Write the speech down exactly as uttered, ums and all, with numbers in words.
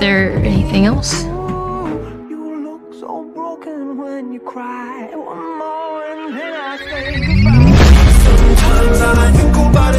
there anything else? You look so broken when you cry. One more and then I say goodbye. Sometimes I think about